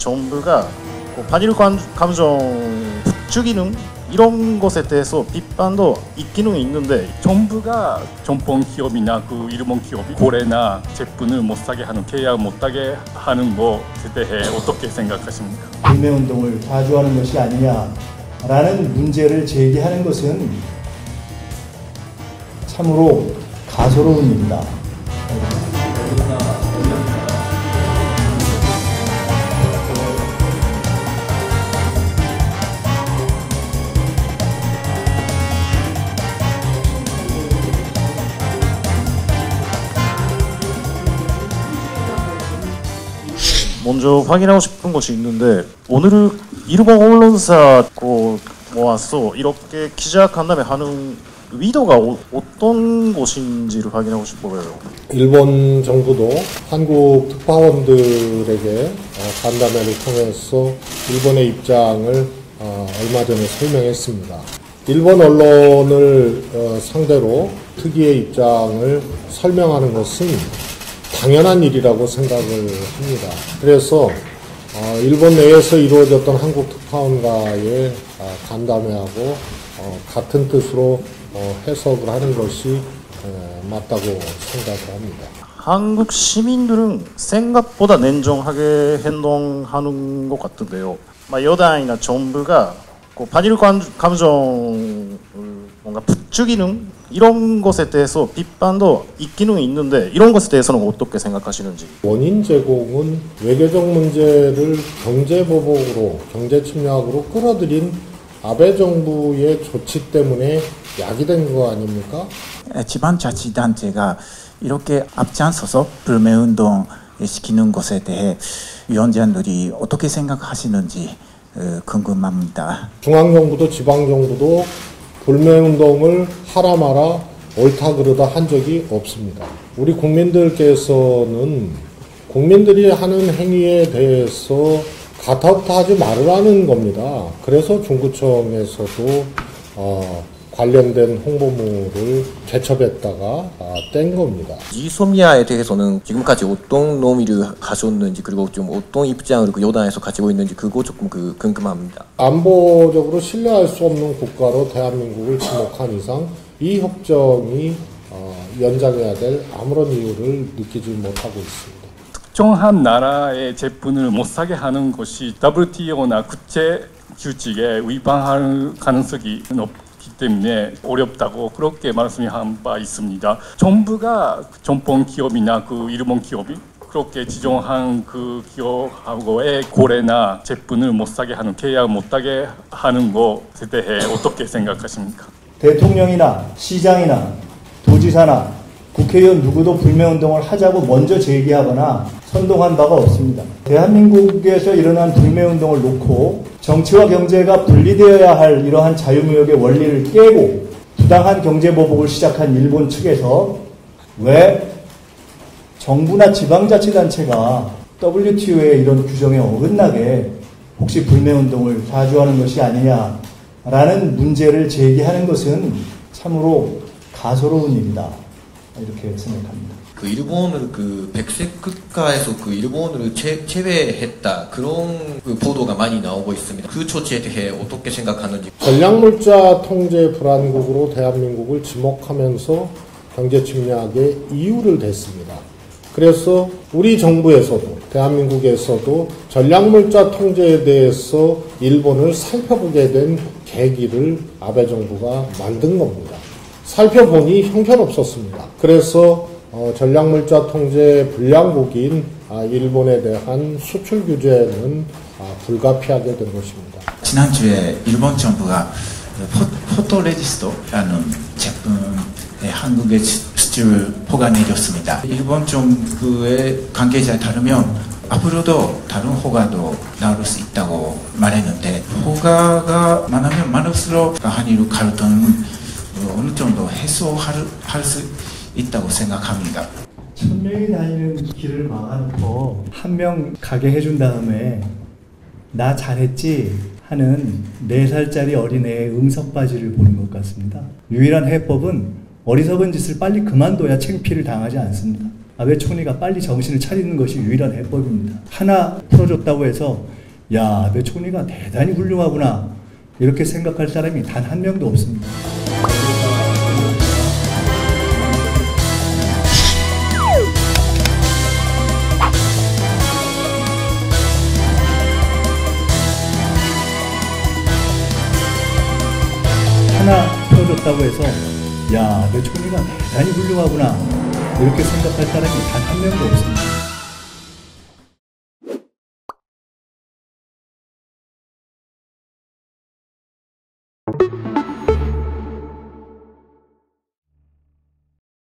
정부가 반일 감정 부추기는 이런 것에 대해서 비판도 있기는 있는데 정부가 전범 기업이나 그 일본 기업이 고래나 제품을 못 사게 하는 계약 못 하게 하는 것에 대해 어떻게 생각하십니까? 불매운동을 자주하는 것이 아니냐라는 문제를 제기하는 것은 참으로 가소로운 일이다. 먼저 확인하고 싶은 것이 있는데 오늘 일본 언론사 모아서 이렇게 기자간담회 하는 의도가 어떤 것인지를 확인하고 싶어요. 일본 정부도 한국 특파원들에게 간담회를 통해서 일본의 입장을 얼마 전에 설명했습니다. 일본 언론을 상대로 특위의 입장을 설명하는 것은 당연한 일이라고 생각을 합니다. 그래서 일본 내에서 이루어졌던 한국 특파원과의 간담회하고 같은 뜻으로 해석을 하는 것이 맞다고 생각을 합니다. 한국 시민들은 생각보다 냉정하게 행동하는 것 같은데요. 여당이나 정부가 반일 감정을 뭔가 부추기는 이런 것에 대해서 비판도 있기는 있는데 이런 것에 대해서는 어떻게 생각하시는지. 원인 제공은 외교적 문제를 경제보복으로, 경제침략으로 끌어들인 아베 정부의 조치 때문에 야기된 거 아닙니까? 지방자치단체가 이렇게 앞장서서 불매운동 시키는 것에 대해 위원장들이 어떻게 생각하시는지 궁금합니다. 중앙정부도 지방정부도 불매운동을 하라 마라 옳다 그르다 한 적이 없습니다. 우리 국민들께서는 국민들이 하는 행위에 대해서 가타부타 하지 말으라는 겁니다. 그래서 중구청에서도 관련된 홍보물을 개첩했다가 뗀 겁니다. 지소미아에 대해서는 지금까지 어떤 논의를 하셨는지 그리고 좀 어떤 입장을 여당에서 가지고 있는지 그거 조금 궁금합니다. 안보적으로 신뢰할 수 없는 국가로 대한민국을 지목한 이상 이 협정이 연장해야 될 아무런 이유를 느끼지 못하고 있습니다. 특정한 나라의 제품을 못 사게 하는 것이 WTO나 국제 규칙에 위반할 가능성이 높기 때문에 어렵다고 그렇게 말씀한 바 있습니다. 정부가 전범 기업이나 그 일본 기업이 그렇게 지정한 그 기업하고의 고래나 제품을 못 사게 하는 계약 못 하게 하는 것에 대해 어떻게 생각하십니까? 대통령이나 시장이나 도지사나 국회의원 누구도 불매운동을 하자고 먼저 제기하거나 선동한 바가 없습니다. 대한민국에서 일어난 불매운동을 놓고 정치와 경제가 분리되어야 할 이러한 자유무역의 원리를 깨고 부당한 경제보복을 시작한 일본 측에서 왜 정부나 지방자치단체가 WTO의 이런 규정에 어긋나게 혹시 불매운동을 자주하는 것이 아니냐라는 문제를 제기하는 것은 참으로 가소로운 일이다. 이렇게 생각합니다. 일본을 백색 국가에서 일본을 제외했다 그런 보도가 많이 나오고 있습니다. 그 조치에 대해 어떻게 생각하는지. 전략물자 통제 불안국으로 대한민국을 지목하면서 경제 침략의 이유를 댔습니다. 그래서 우리 정부에서도 대한민국에서도 전략물자 통제에 대해서 일본을 살펴보게 된 계기를 아베 정부가 만든 겁니다. 살펴보니 형편없었습니다. 그래서 전략물자 통제 불량국인 일본에 대한 수출 규제는 불가피하게 된 것입니다. 지난주에 일본 정부가 포토레지스트라는 제품의 한국에 수출 허가 내렸습니다. 일본 정부의 관계자에 따르면 앞으로도 다른 허가도 나올 수 있다고 말했는데 허가가 많으면 많을수록 한일 갈등은 어느 정도 해소할 수 있다고 생각합니다. 1000명이 다니는 길을 막아놓고 한 명 가게 해준 다음에 나 잘했지 하는 4살짜리 어린애의 응석바지를 보는 것 같습니다. 유일한 해법은 어리석은 짓을 빨리 그만둬야 창피를 당하지 않습니다. 아베 총리가 빨리 정신을 차리는 것이 유일한 해법입니다. 하나 풀어줬다고 해서 야, 아베 총리가 대단히 훌륭하구나 이렇게 생각할 사람이 단 한 명도 없습니다. 하나 풀어줬다고 해서 야, 아베 총리가 대단히 훌륭하구나 이렇게 생각할 사람이 단 한 명도 없습니다.